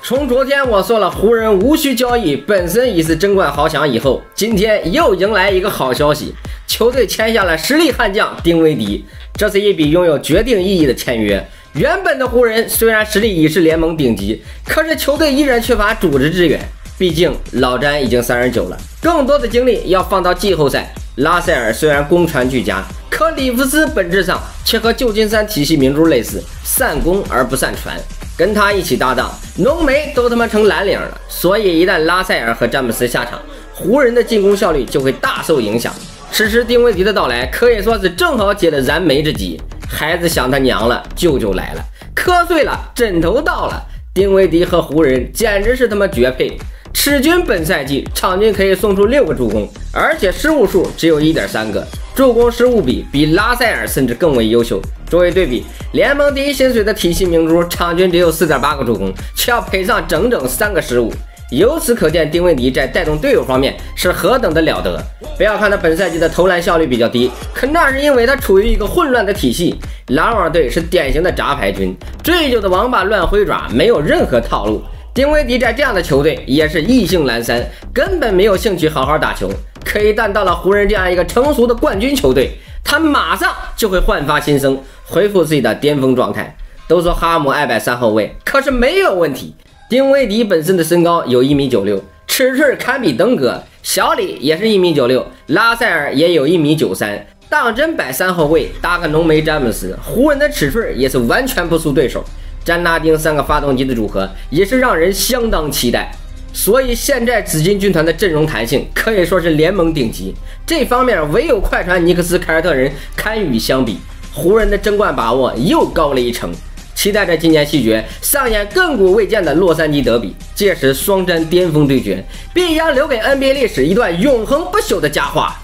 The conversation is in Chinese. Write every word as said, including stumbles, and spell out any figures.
从昨天我说了湖人无需交易，本身已是争冠豪强以后，今天又迎来一个好消息，球队签下了实力悍将丁威迪，这是一笔拥有决定意义的签约。原本的湖人虽然实力已是联盟顶级，可是球队依然缺乏组织支援，毕竟老詹已经三十九了，更多的精力要放到季后赛。拉塞尔虽然功传俱佳，可里弗斯本质上却和旧金山体系明珠类似，善攻而不善传。跟他一起搭档，浓眉都他妈成蓝领了。所以一旦拉塞尔和詹姆斯下场，湖人的进攻效率就会大受影响。此时丁威迪的到来可以说是正好解了燃眉之急。孩子想他娘了，舅舅来了，瞌睡了，枕头到了。丁威迪和湖人简直是他妈绝配。赤军本赛季场均可以送出六个助攻，而且失误数只有 一点三 个，助攻失误比比拉塞尔甚至更为优秀。作为对比，联盟第一薪水的体系明珠场均只有 四点八 个助攻，却要赔上整整三个失误。由此可见，丁威迪在带动队友方面是何等的了得。不要看他本赛季的投篮效率比较低，可那是因为他处于一个混乱的体系。篮网队是典型的杂牌军，醉酒的王八乱挥爪，没有任何套路。丁威迪在这样的球队也是意兴阑珊，根本没有兴趣好好打球。可一旦到了湖人这样一个成熟的冠军球队，他马上就会焕发新生，恢复自己的巅峰状态。都说哈姆爱摆三后卫，可是没有问题。丁威迪本身的身高有一米九六，尺寸堪比登哥，小李也是一米九六，拉塞尔也有一米九三。当真摆三后卫搭个浓眉詹姆斯，湖人的尺寸也是完全不输对手。詹拿丁三个发动机的组合也是让人相当期待，所以现在紫金军团的阵容弹性可以说是联盟顶级，这方面唯有快船尼克斯凯尔特人堪与相比。湖人的争冠把握又高了一层，期待着今年西决上演亘古未见的洛杉矶德比，届时双詹巅峰对决必将留给 N B A 历史一段永恒不朽的佳话。